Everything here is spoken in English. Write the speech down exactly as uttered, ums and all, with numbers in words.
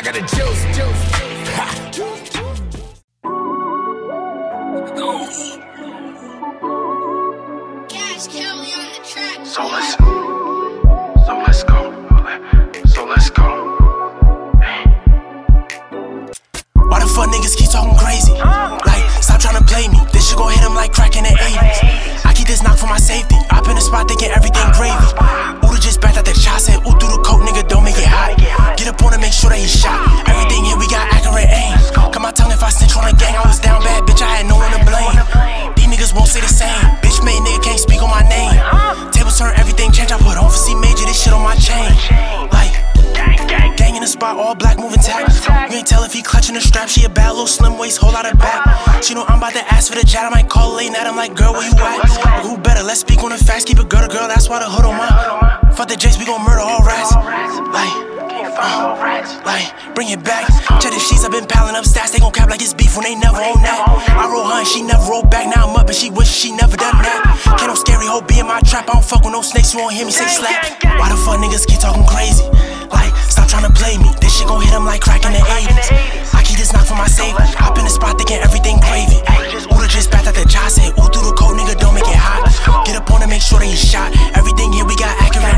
got the juice, juice. Ha. So let's, so let's go, so let's go. Why the fuck niggas keep talking crazy? Like, stop trying to play me. This shit gon' hit him like crack in the eighties. I keep this knock for my safety. I in the spot thinking everything gravy. Uda just backed out the shot, said ooh through the coke, nigga, don't make it hot. Get up on him, make sure that he shot. Everything here, we got accurate aim. Cut my tongue if I snitch on a gang. I was down bad, bitch, I had no one to blame. These niggas won't say the same. Bitch made nigga can't speak on my name. Tables turn, everything change. I put on for C major, this shit on my chain. Like, gang in the spot, all black, moving tag. You ain't tell if he clutching the strap. She a bad little slim waist, whole lot of back. She know I'm about to ask for the chat. I might call late night, I'm like, girl, where you at? Who better? Let's speak on the facts. Keep it girl to girl, that's why the hood on mine. Fuck the Jakes, we gon' murder all rats. Like, uh, like, bring it back. Check the sheets, I've been piling up stats. They gon' cap like it's beef when they never own that. I roll her and she never roll back. Now I'm up and she wish she never done that. Can't no scary hoe be in my trap. I don't fuck with no snakes, you won't hear me say slap. Why the fuck niggas keep talking crazy? Like, stop trying to play me. This shit gon' hit him like crack in the eighties. I keep this knock for my safety. Hop in the spot thinking everything gravy. Uda just backed out the job, said ooh through the coat, nigga, don't make it hot. Get up on him, make sure that he shot. Everything here, we got accurate